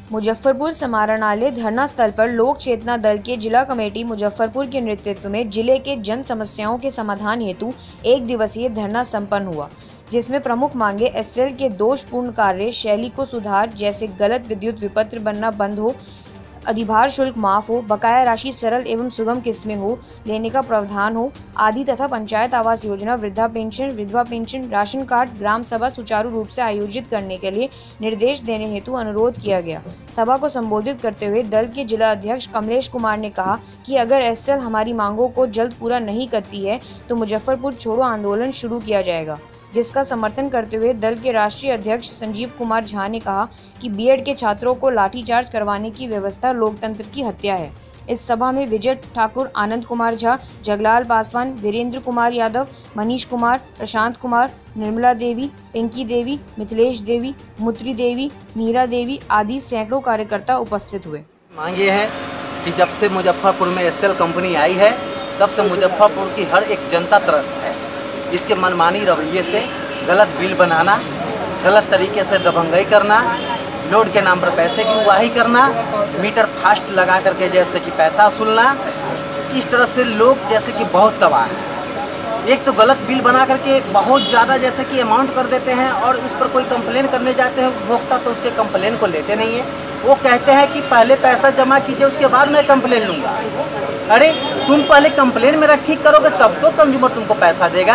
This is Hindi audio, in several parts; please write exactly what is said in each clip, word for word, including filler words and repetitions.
मुजफ्फरपुर समाहरणालय धरना स्थल पर लोक चेतना दल के जिला कमेटी मुजफ्फरपुर के नेतृत्व में जिले के जन समस्याओं के समाधान हेतु एक दिवसीय धरना संपन्न हुआ, जिसमें प्रमुख मांगे एसएल के दोषपूर्ण कार्य शैली को सुधार, जैसे गलत विद्युत विपत्र बनना बंद हो, अधिभार शुल्क माफ हो, बकाया राशि सरल एवं सुगम किस्त में हो लेने का प्रावधान हो आदि तथा पंचायत आवास योजना, वृद्धा पेंशन, विधवा पेंशन, राशन कार्ड, ग्राम सभा सुचारू रूप से आयोजित करने के लिए निर्देश देने हेतु अनुरोध किया गया। सभा को संबोधित करते हुए दल के जिला अध्यक्ष कमलेश कुमार ने कहा कि अगर एसएल हमारी मांगों को जल्द पूरा नहीं करती है तो मुजफ्फरपुर छोड़ो आंदोलन शुरू किया जाएगा, जिसका समर्थन करते हुए दल के राष्ट्रीय अध्यक्ष संजीव कुमार झा ने कहा कि बीएड के छात्रों को लाठीचार्ज करवाने की व्यवस्था लोकतंत्र की हत्या है। इस सभा में विजय ठाकुर, आनंद कुमार झा, जगलाल पासवान, वीरेंद्र कुमार यादव, मनीष कुमार, प्रशांत कुमार, निर्मला देवी, पिंकी देवी, मिथिलेश देवी, मुत्री देवी, मीरा देवी आदि सैकड़ों कार्यकर्ता उपस्थित हुए। मांग ये है कि जब से मुजफ्फरपुर में एसएल कंपनी आई है तब से मुजफ्फरपुर की हर एक जनता त्रस्त है। इसके मनमानी रवैये से गलत बिल बनाना, गलत तरीके से दबंगई करना, लोड के नाम पर पैसे की उगाही करना, मीटर फास्ट लगा करके जैसे कि पैसा वसूलना, इस तरह से लोग जैसे कि बहुत तबाह हैं। एक तो गलत बिल बना करके बहुत ज़्यादा जैसे कि अमाउंट कर देते हैं और उस पर कोई कंप्लेन करने जाते हैं उपभोक्ता तो उसके कंप्लेन को लेते नहीं है। वो कहते हैं कि पहले पैसा जमा कीजिए उसके बाद मैं कंप्लेन लूँगा। अरे तुम पहले कंप्लेन मेरा ठीक करोगे तब तो कंज्यूमर तुमको पैसा देगा।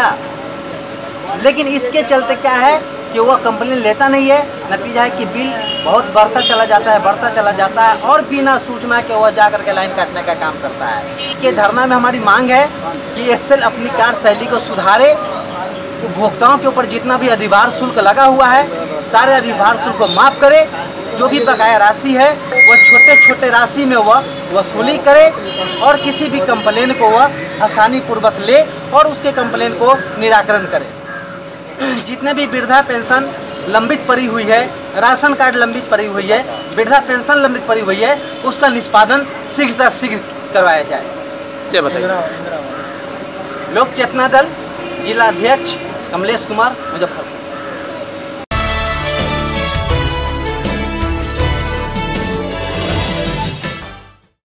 लेकिन इसके चलते क्या है कि वह कंप्लेन लेता नहीं है, नतीजा है कि बिल बहुत बढ़ता चला जाता है बढ़ता चला जाता है और बिना सूचना के वह जा करके लाइन काटने का काम करता है। इसके धरना में हमारी मांग है कि एसएल अपनी कार्यशैली को सुधारे, उपभोक्ताओं के ऊपर जितना भी अधिभार शुल्क लगा हुआ है सारे अधिभार शुल्क को माफ़ करे, जो भी बकाया राशि है वह छोटे छोटे राशि में वह वसूली करे और किसी भी कंप्लेन को वह आसानी पूर्वक ले और उसके कंप्लेन को निराकरण करे। जितने भी वृद्धा पेंशन लंबित पड़ी हुई है, राशन कार्ड लंबित पड़ी हुई है, वृद्धा पेंशन लंबित पड़ी हुई है, उसका निष्पादन शीघ्र शीघ्र करवाया जाए। बताइए। लोक चेतना दल जिला अध्यक्ष कमलेश कुमार, मुजफ्फरपुर।